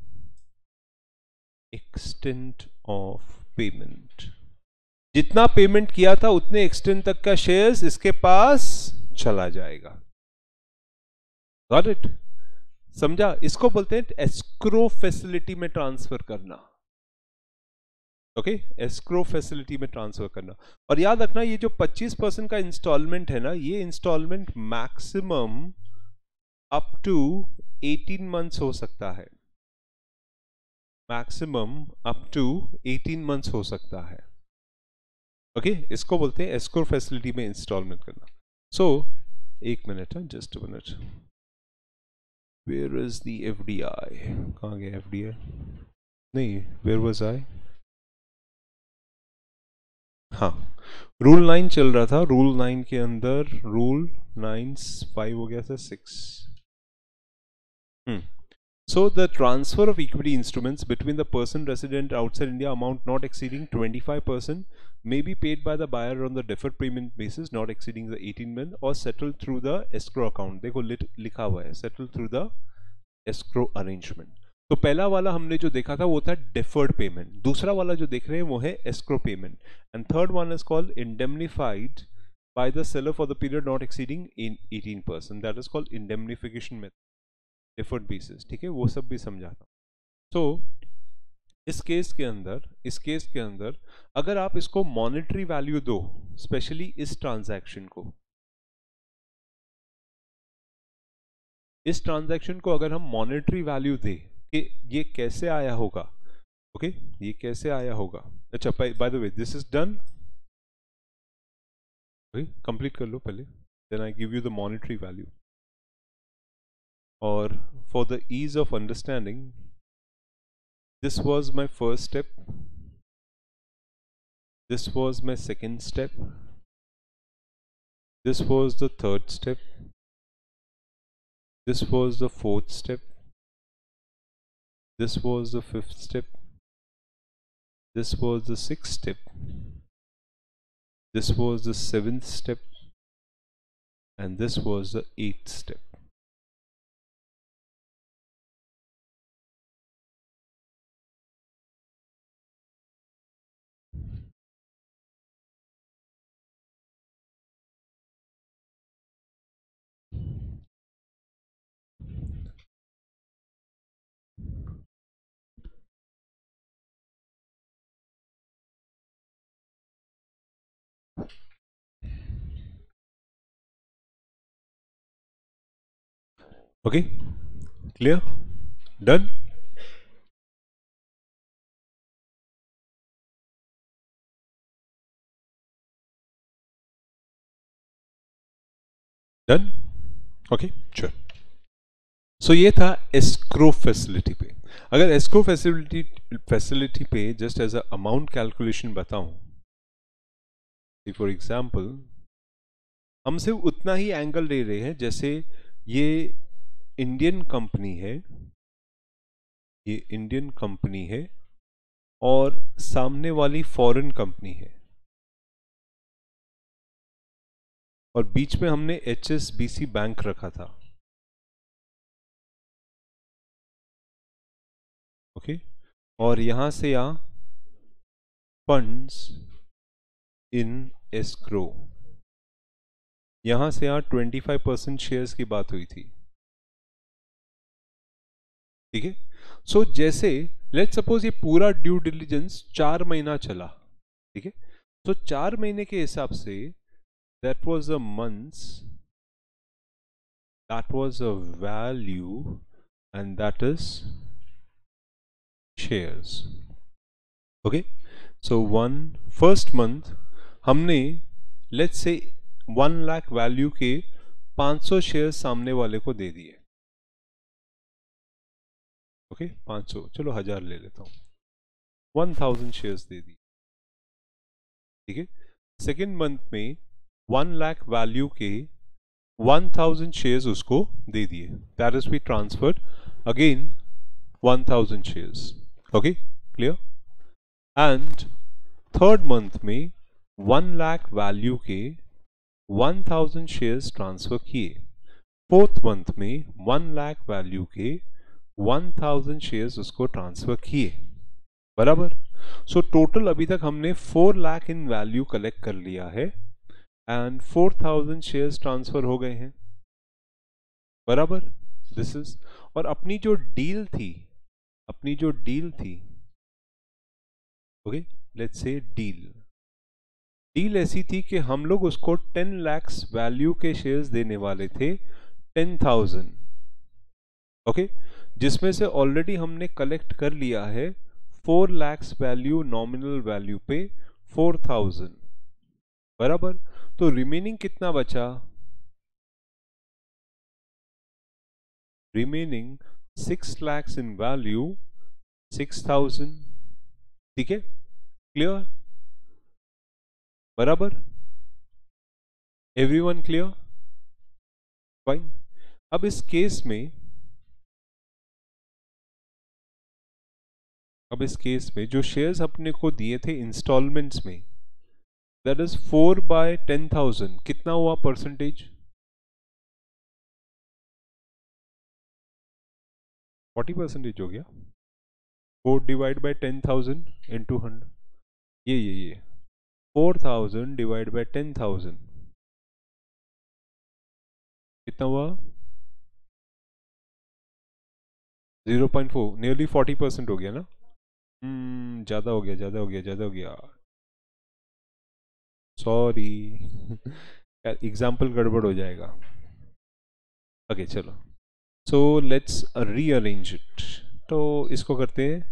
extent of payment. जितना पेमेंट किया था उतने एक्सटेंट तक का शेयर्स इसके पास चला जाएगा। Got it? समझा? इसको बोलते हैं एस्क्रो फैसिलिटी में ट्रांसफर करना। ओके, एस्क्रो फैसिलिटी में ट्रांसफर करना। और याद रखना, ये जो 25% का इंस्टॉलमेंट है ना, ये installment maximum up to 18 months हो सकता है। मैक्सिमम अप टू 18 मंथ्स हो सकता है। ओके, इसको बोलते हैं एस्क्रो फैसिलिटी में इंस्टॉलमेंट करना। सो एक मिनट है, just a minute. Where is the FDI? कहाँ गया एफडीआई? नहीं, वेयर वाज आई? हाँ, रूल 9 चल रहा था। रूल 9 के अंदर रूल 9 5 हो गया था 6। So the transfer of equity instruments between the person resident outside India amount not exceeding 25% may be paid by the buyer on the deferred payment basis not exceeding the 18 month or settled through the escrow account. देखो लिखा हुआ है settled through the escrow arrangement. तो पहला वाला हमने जो देखा था वो था deferred payment, दूसरा वाला जो देख रहे हैं वो है escrow payment, and third one is called indemnified by the seller for the period not exceeding in 18%. That is called indemnification method. Deferred basis, ठीक है, वो सब भी समझाता। तो इस केस के अंदर अगर आप इसको मॉनेटरी वैल्यू दो, स्पेशली इस ट्रांजैक्शन को अगर हम मॉनेटरी वैल्यू दे कि ये कैसे आया होगा, ओके, ये कैसे आया होगा। अच्छा, by the way this is done, complete कर लो पहले, then I give you the monetary value. Or for the ease of understanding, this was my first step, this was my second step, this was the third step, this was the fourth step, this was the fifth step, this was the sixth step, this was the seventh step, and this was the eighth step. Okay, clear? Done? Done, okay sure. So ये था escrow facility पे। अगर escrow facility पे just as a amount calculation बताऊं, for example हम सिर्फ उतना ही angle ले रहे हैं, जैसे ये इंडियन कंपनी है, ये इंडियन कंपनी है और सामने वाली फॉरेन कंपनी है, और बीच में हमने HSBC बैंक रखा था, ओके। और यहां से यहां फंड्स इन एस्क्रो, यहां से यहां 25% शेयर्स की बात हुई थी, ठीक है। सो जैसे लेट्स सपोज ये पूरा ड्यू डिलिजेंस 4 महीना चला, ठीक है। तो 4 महीने के हिसाब से that was a months, that was a value and that is shares, okay. So first month हमने लेट्स से 1 लाख वैल्यू के 500 शेयर्स सामने वाले को दे दिए, ओके। 500, चलो 1000 ले लेता हूं, 1000 शेयर्स दे दी, ठीक है। सेकेंड मंथ में 1 लाख वैल्यू के 1000 शेयर्स उसको दे दिए, that is we transferred again 1000 shares, okay clear. And third month में 1 लाख वैल्यू के 1000 शेयर्स ट्रांसफर किए, फोर्थ मंथ में 1 लाख वैल्यू के 1000 शेयर्स उसको ट्रांसफर किए, बराबर। सो टोटल अभी तक हमने 4 लाख इन वैल्यू कलेक्ट कर लिया है एंड 4000 शेयर्स ट्रांसफर हो गए हैं, बराबर। दिस इज, और अपनी जो डील थी, ओके लेट्स से डील ऐसी थी कि हम लोग उसको 10 lakhs वैल्यू के शेयर्स देने वाले थे, 10,000, ओके, जिसमें से ऑलरेडी हमने कलेक्ट कर लिया है 4 lakhs वैल्यू, नॉमिनल वैल्यू पे 4000, बराबर। तो रिमेनिंग कितना बचा, रिमेनिंग 6 lakhs इन वैल्यू 6000, ठीक है, क्लियर, बराबर, एवरीवन क्लियर, फाइन। अब इस केस में जो शेयर्स अपने को दिए थे इंस्टॉलमेंट्स में, दैट इज 4/10,000, कितना हुआ परसेंटेज, 40% हो गया, 4 डिवाइड बाय 10,000 इंटू 100, ये 4000 डिवाइड बाय 10,000 कितना हुआ, 0.4, नियरली 40% हो गया ना। ज्यादा हो गया, सॉरी एग्जाम्पल गड़बड़ हो जाएगा, ओके चलो। सो लेट्स रीअरेंज इट, तो इसको करते हैं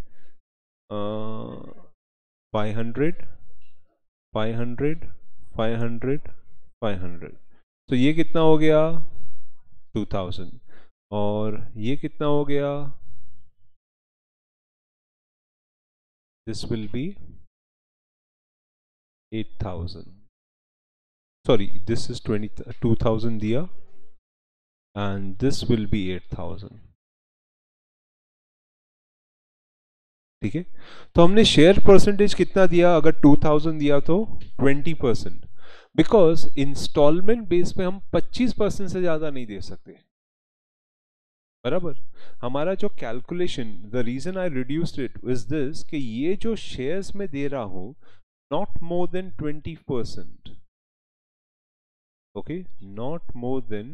500 500 500 500, तो ये कितना हो गया 2000, और ये कितना हो गया, this will be 8000, sorry this is 2000 दिया एंड दिस विल बी 8000, ठीक है। तो हमने शेयर परसेंटेज कितना दिया, अगर 2000 दिया तो 20%, बिकॉज इंस्टॉलमेंट बेस पे हम 25% से ज्यादा नहीं दे सकते, बराबर। हमारा जो calculation, the reason I reduced it is this, कि ये जो शेयर्स में दे रहा हूं not more than 20%, okay, not more than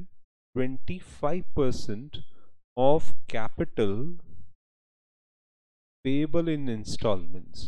25% of capital payable in installments,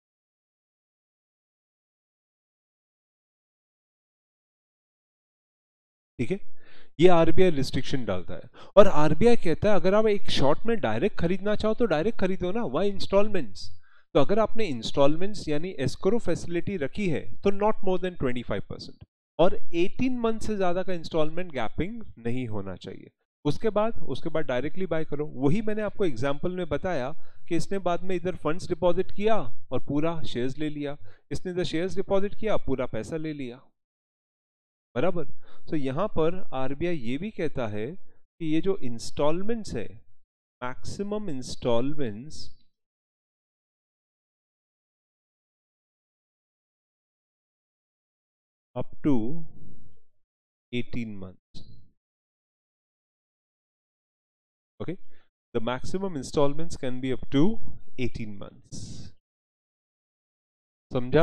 ठीक है। ये आरबीआई रिस्ट्रिक्शन डालता है, और आरबीआई कहता है अगर आप एक शॉर्ट में डायरेक्ट खरीदना चाहो तो डायरेक्ट खरीदो ना, व्हाई इंस्टॉलमेंट्स। तो अगर आपने इंस्टॉलमेंट्स यानी एस्क्रो फैसिलिटी रखी है तो नॉट मोर देन 25%, और 18 मंथ से ज्यादा का इंस्टॉलमेंट गैपिंग नहीं होना चाहिए। उसके बाद डायरेक्टली बाय करो। वही मैंने आपको एग्जांपल में बताया कि इसने बाद में इधर फंड्स डिपॉजिट किया और पूरा शेयर्स ले लिया, इसने इधर शेयर्स डिपॉजिट किया, पूरा पैसा ले लिया, बराबर। तो यहां पर आरबीआई ये भी कहता है कि ये जो इंस्टॉलमेंट्स है, maximum installments up to 18 months. Okay, the maximum installments can be up to 18 months. समझा?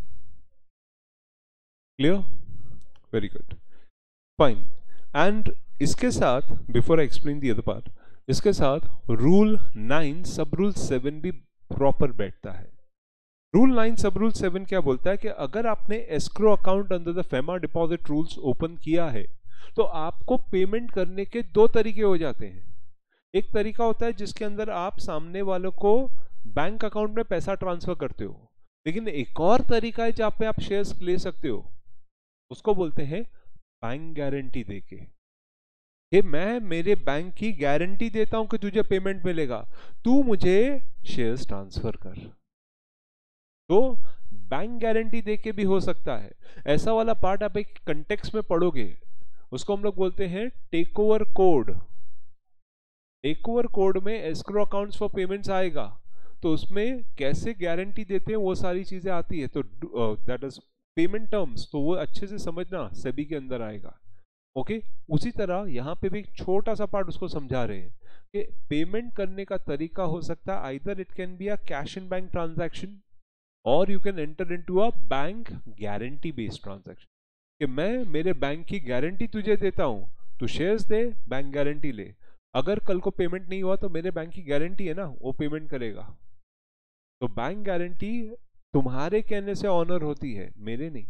Clear? Very good. Fine. And इसके साथ, before I explain the other part, इसके साथ रूल 9 सब रूल 7 भी प्रॉपर बैठता है। रूल 9 सब रूल 7 क्या बोलता है कि अगर आपने escrow account under the FEMA deposit rules open किया है तो आपको पेमेंट करने के दो तरीके हो जाते हैं। एक तरीका होता है जिसके अंदर आप सामने वालों को बैंक अकाउंट में पैसा ट्रांसफर करते हो, लेकिन एक और तरीका है जहां पे आप शेयर्स ले सकते हो, उसको बोलते हैं बैंक गारंटी देके कि मैं मेरे बैंक की गारंटी देता हूं कि तुझे पेमेंट मिलेगा, तू मुझे शेयर्स ट्रांसफर कर। तो बैंक गारंटी देके भी हो सकता है। ऐसा वाला पार्ट आप एक कंटेक्स्ट में पढ़ोगे, उसको हम लोग बोलते हैं takeover code. Takeover code में एस्क्रो अकाउंट्स फॉर पेमेंट्स आएगा, तो उसमें कैसे गारंटी देते हैं वो सारी चीजें आती है। तो दैट इज पेमेंट टर्म्स, तो वो अच्छे से समझना, सेबी के अंदर आएगा। ओके, उसी तरह यहाँ पे भी एक छोटा सा पार्ट उसको समझा रहे हैं कि पेमेंट करने का तरीका हो सकता है either it can be a cash in bank transaction और you can enter into a bank guarantee based transaction, कि मैं मेरे बैंक की गारंटी तुझे देता हूं, तू शेयर्स दे, बैंक गारंटी ले, अगर कल को पेमेंट नहीं हुआ तो मेरे बैंक की गारंटी है ना, वो पेमेंट करेगा। तो बैंक गारंटी तुम्हारे कहने से ऑनर होती है, मेरे नहीं।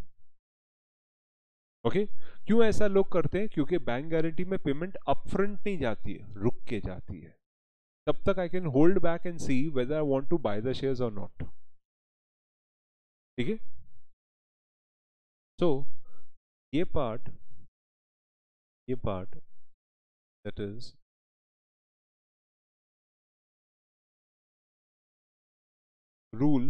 ओके, क्यों ऐसा लोग करते हैं? क्योंकि बैंक गारंटी में पेमेंट अपफ्रंट नहीं जाती है, रुक के जाती है। तब तक I can hold back and see whether I want to buy the shares और नॉट। ठीक है, सो ये part that is rule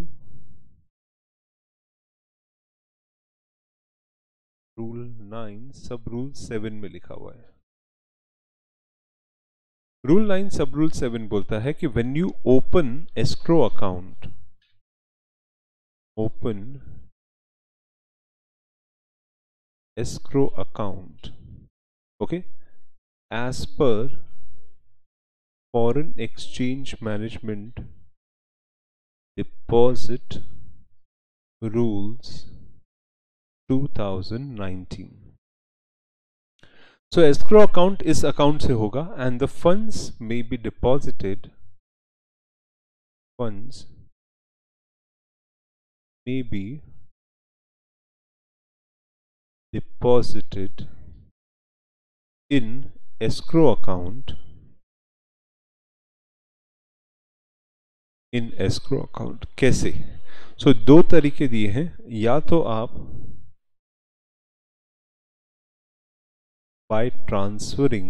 9 sub rule 7 में लिखा हुआ है। रूल 9 सब रूल 7 बोलता है कि when you open escrow account, okay, as per foreign exchange management deposit rules 2019. So escrow account इस अकाउंट से होगा and the funds may be deposited in escrow account कैसे? So दो तरीके दिए हैं, या तो आप by transferring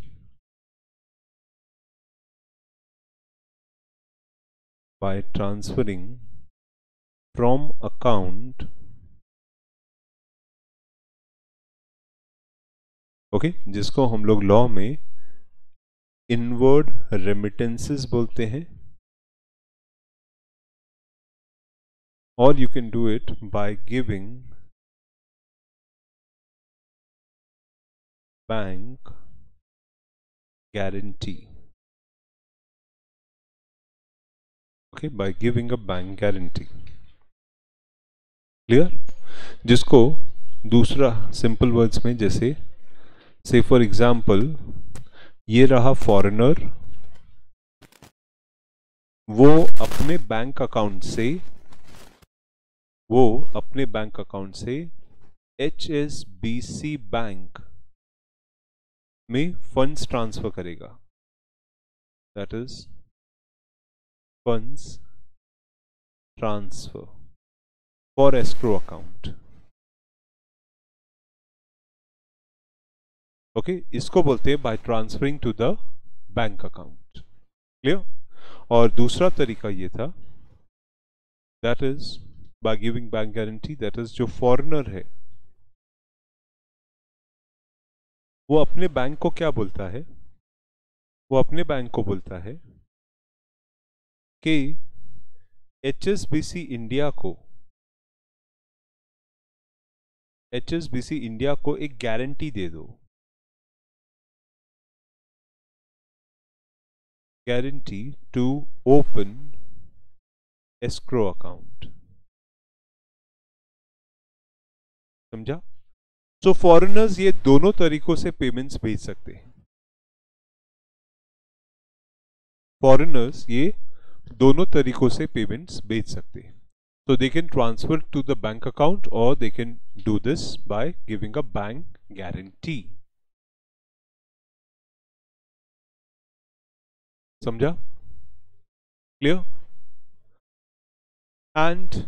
from account, okay, जिसको हम लोग लॉ में इनवर्ड रेमिटेंसेस बोलते हैं, और you can do it by giving bank guarantee. Okay, by giving a bank guarantee. Clear? जिसको दूसरा सिंपल वर्ड्स में, जैसे से फॉर एग्जाम्पल ये रहा फॉरेनर, वो अपने बैंक अकाउंट से HSBC बैंक में फंड्स ट्रांसफर करेगा, that is funds transfer for escrow account. Okay, इसको बोलते हैं by transferring to the bank account. Clear? और दूसरा तरीका ये था, that is by giving bank guarantee. That is जो फॉरेनर है वो अपने बैंक को क्या बोलता है, वो अपने बैंक को बोलता है कि HSBC इंडिया को एक गारंटी दे दो, guarantee to open escrow account. समझा? सो फॉरेनर्स ये दोनों तरीकों से पेमेंट्स भेज सकते हैं। फॉरेनर्स ये दोनों तरीकों से पेमेंट्स भेज सकते हैं। So they can transfer to the bank account or they can do this by giving a bank guarantee. समझा? Clear? And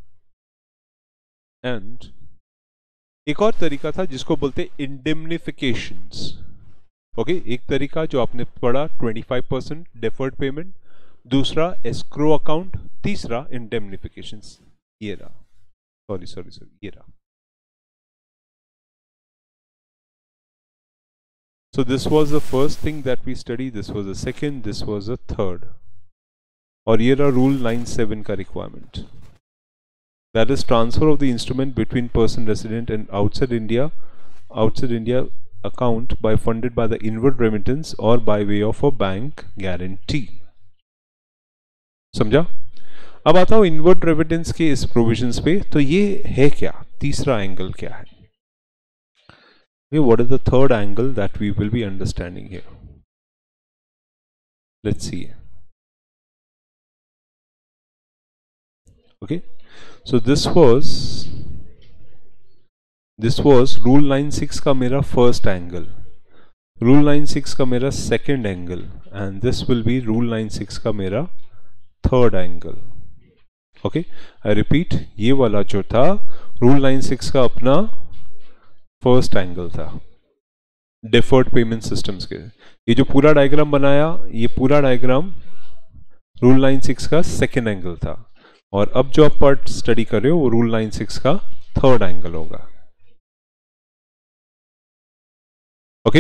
एक और तरीका था जिसको बोलते indemnifications. ओके, एक तरीका जो आपने पढ़ा 25% deferred payment, दूसरा escrow account, तीसरा indemnifications। ये रहा, सॉरी ये रहा। So this was the first thing that we studied, this was the second, this was the third। और ये रहा rule 9(7) का requirement, that is transfer of the instrument between person resident and outside India account by funded by the inward remittance or by way of a bank guarantee। समझा? अब आता हूं inward remittance के इस प्रोविजंस पे। तो ये है क्या, तीसरा एंगल क्या है? What is the third angle that we will be understanding here? Let's see. Okay, so this was rule 9(6) का मेरा first angle, rule 9(6) का मेरा second angle, and this will be rule 9(6) का मेरा third angle। Okay, I repeat, ये वाला जो था rule 9(6) का अपना फर्स्ट एंगल था डिफर्ड पेमेंट सिस्टम्स के। ये जो पूरा डायग्राम बनाया, ये पूरा डायग्राम रूल 9(6) का सेकेंड एंगल था, और अब जो आप पार्ट स्टडी कर रहे हो वो रूल 9(6) का थर्ड एंगल होगा। ओके,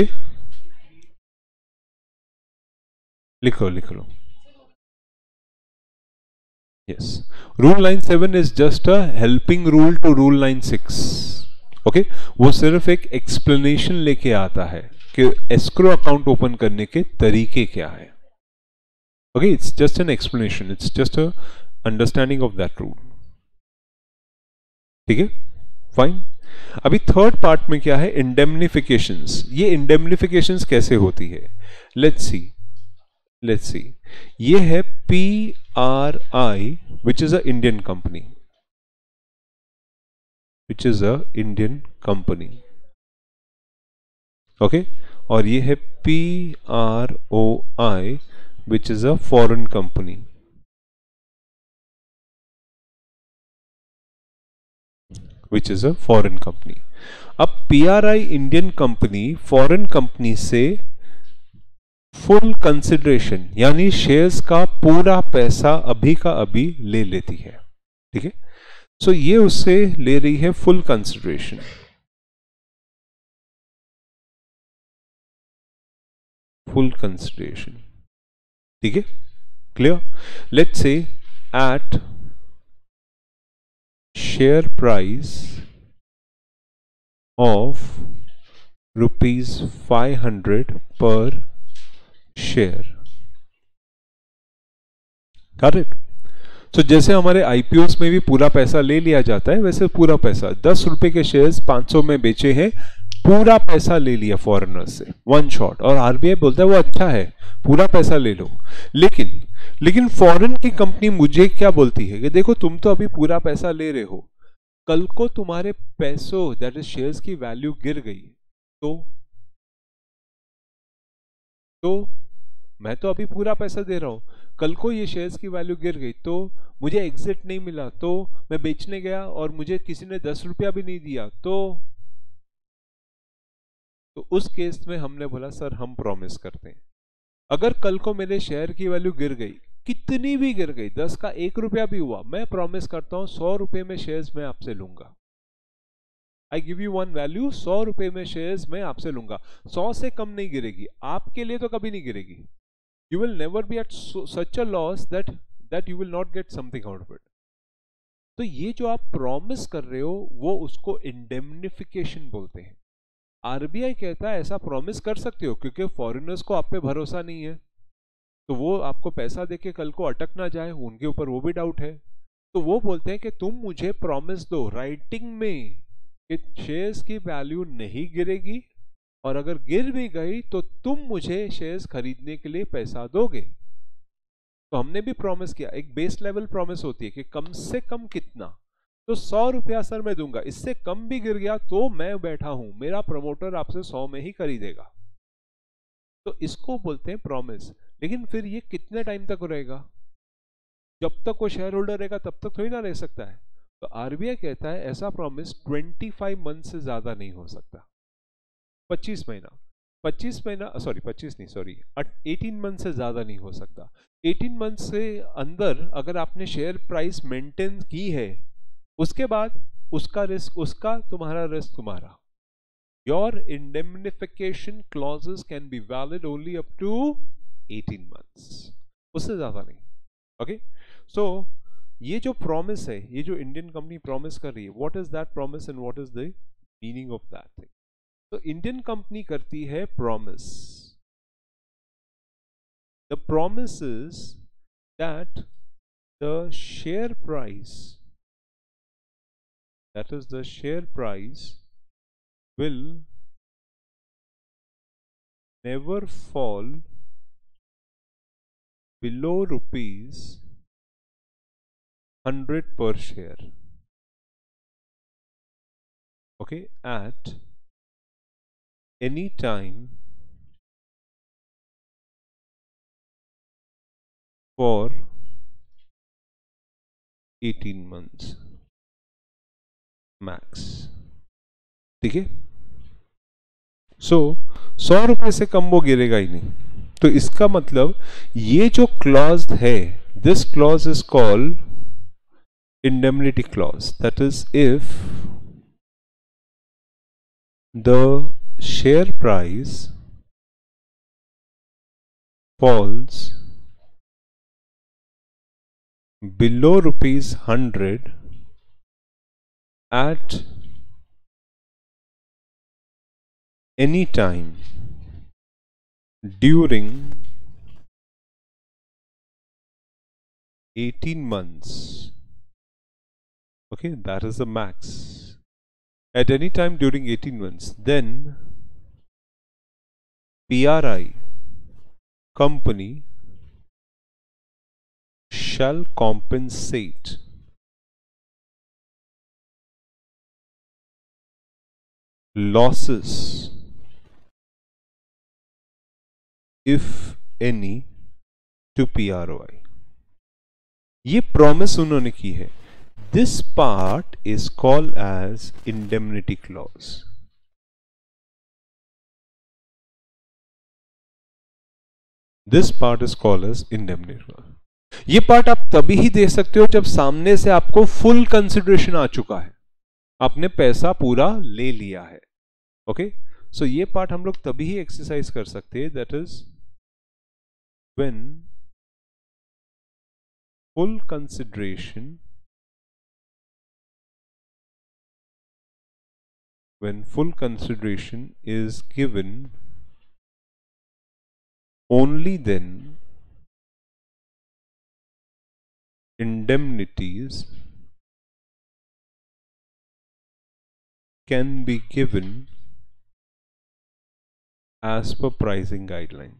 लिख लो। Yes, rule 9(7) is just a helping rule to rule 9(6). Okay, वो सिर्फ एक एक्सप्लेनेशन लेके आता है कि एस्क्रो अकाउंट ओपन करने के तरीके क्या है। Okay, it's just an explanation, it's just a understanding of that rule. ठीक है, फाइन। अभी थर्ड पार्ट में क्या है, इंडेमनिफिकेशंस। ये इंडेमनिफिकेशंस कैसे होती है, लेट्स सी। ये है PRI, which is a Indian company, which is a Indian company। okay, और ये है PROI, which is a foreign company। अब PRI Indian company foreign company से फुल कंसिडरेशन यानी शेयर्स का पूरा पैसा अभी का अभी ले लेती है। ठीक है, सो ये उससे ले रही है फुल कंसिडरेशन। ठीक है, clear? Let's say at share price of ₹500 per share. Got it? तो जैसे हमारे आईपीओस में भी पूरा पैसा ले लिया जाता है, वैसे पूरा पैसा 10 रुपए के शेयर्स 500 में बेचे हैं, पूरा पैसा ले लिया फॉरेनर्स से वन शॉट। और आरबीआई बोलता है वो अच्छा है, पूरा पैसा ले लो। लेकिन फॉरेन की कंपनी मुझे क्या बोलती है कि देखो तुम तो अभी पूरा पैसा ले रहे हो, कल को तुम्हारे पैसों दैट इज शेयर्स की वैल्यू गिर गई तो मैं तो अभी पूरा पैसा दे रहा हूं, कल को ये शेयर्स की वैल्यू गिर गई तो मुझे एग्जिट नहीं मिला, तो मैं बेचने गया और मुझे किसी ने 10 रुपया भी नहीं दिया, तो तो उस केस में हमने बोला सर हम प्रॉमिस करते हैं, अगर कल को मेरे शेयर की वैल्यू गिर गई, कितनी भी गिर गई, 10 का 1 रुपया भी हुआ, मैं प्रॉमिस करता हूं 100 रुपए में शेयर्स मैं आपसे लूंगा। I give you one value, 100 रुपए में शेयर्स मैं आपसे लूंगा, 100 से कम नहीं गिरेगी, आपके लिए तो कभी नहीं गिरेगी। You will never be at such a loss that you will not get something out of it. तो ये जो आप प्रॉमिस कर रहे हो वो उसको इंडेमनिफिकेशन बोलते हैं। आरबीआई कहता है ऐसा प्रॉमिस कर सकते हो क्योंकि फॉरेनर्स को आप पे भरोसा नहीं है, तो वो आपको पैसा देके कल को अटक ना जाए, उनके ऊपर वो भी डाउट है। तो वो बोलते हैं कि तुम मुझे प्रॉमिस दो राइटिंग में कि शेयर्स की वैल्यू नहीं गिरेगी, और अगर गिर भी गई तो तुम मुझे शेयर्स खरीदने के लिए पैसा दोगे। तो हमने भी प्रॉमिस किया, एक बेस लेवल प्रॉमिस होती है कि कम से कम कितना, तो 100 रुपया सर मैं दूंगा, इससे कम भी गिर गया तो मैं बैठा हूं, मेरा प्रमोटर आपसे 100 में ही खरीदेगा। तो इसको बोलते हैं प्रॉमिस। लेकिन फिर ये कितने टाइम तक रहेगा? जब तक वो शेयर होल्डर रहेगा तब तक थोड़ी ना रह सकता है। तो आरबीआई कहता है ऐसा प्रॉमिस 25 मंथ से ज्यादा नहीं हो सकता। 25 महीना, 25 महीना, सॉरी 25 नहीं, सॉरी 18 मंथ से ज्यादा नहीं हो सकता। 18 मंथ से अंदर अगर आपने शेयर प्राइस मेंटेन की है, उसके बाद उसका रिस्क उसका, तुम्हारा रिस्क तुम्हारा। Your indemnification clauses can be valid only up to 18 months, उससे ज्यादा नहीं। ओके, सो ये जो प्रॉमिस है, ये जो इंडियन कंपनी प्रॉमिस कर रही है, what is that promise and what is the meaning of that thing? तो इंडियन कंपनी करती है promise. The promise is that the share price, that is the share price will never fall below rupees 100 per share, okay, at any time for 18 months max. ठीक है, सो 100 रुपए से कम वो गिरेगा ही नहीं। तो इसका मतलब ये जो क्लॉज है, this clause is called indemnity clause, that is if the share price falls below rupees 100 at any time during 18 months, okay, that is the max, at any time during 18 months, then PRI company shall compensate losses, if any, to PROI। ये promise उन्होंने की है। This part is called as indemnity clause. This part is called as indemnity clause. ये part आप तभी ही दे सकते हो जब सामने से आपको फुल कंसिडरेशन आ चुका है, आपने पैसा पूरा ले लिया है। ओके, सो ये पार्ट हम लोग तभी ही एक्सरसाइज कर सकते हैं, that is when full consideration, when full consideration is given, only then indemnities can be given as per pricing guidelines।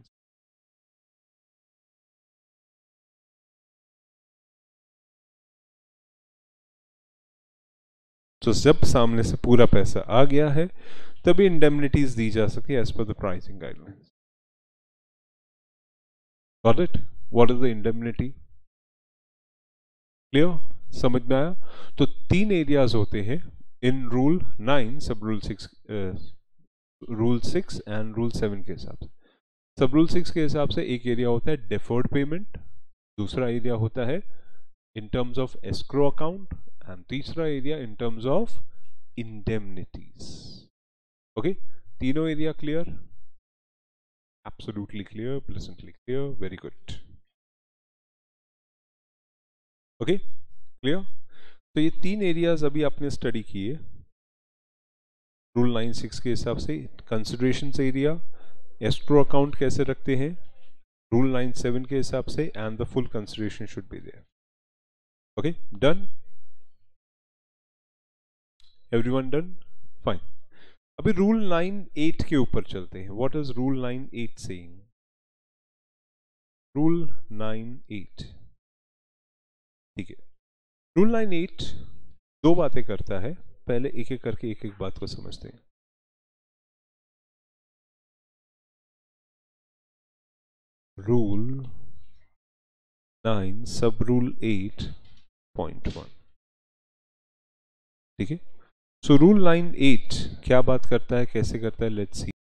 तो जब सामने से पूरा पैसा आ गया है तभी इंडेमनिटीज दी जा सकती है as per the pricing guidelines. Got it? What is the indemnity? Clear? समझ में आया? तो 3 एरियाज होते हैं in rule 9 sub rule 6 rule 6 and rule 7 के हिसाब से। सब रूल 6 के हिसाब से एक एरिया होता है डेफर्ड पेमेंट, दूसरा एरिया होता है in terms of escrow account and तीसरा area in terms of indemnities. Okay, तीनों एरिया क्लियर? Absolutely clear, pleasantly clear, very good. Okay, clear? तो ये तीन एरियाज अभी आपने स्टडी किए रूल 9(6) के हिसाब से। कंसिडरेशन एरिया, एस्क्रो अकाउंट कैसे रखते हैं रूल 9(7) के हिसाब से, and the full consideration should be there. Okay, done? Everyone done? Fine. अभी रूल 9(8) के ऊपर चलते हैं। What is rule 9(8) saying? Rule 9(8), ठीक है, रूल 9(8) दो बातें करता है। पहले एक एक करके एक एक बात को समझते हैं। रूल 9 सब रूल 8.1, ठीक है। सो रूल 9(8) क्या बात करता है, कैसे करता है, लेट्स सी।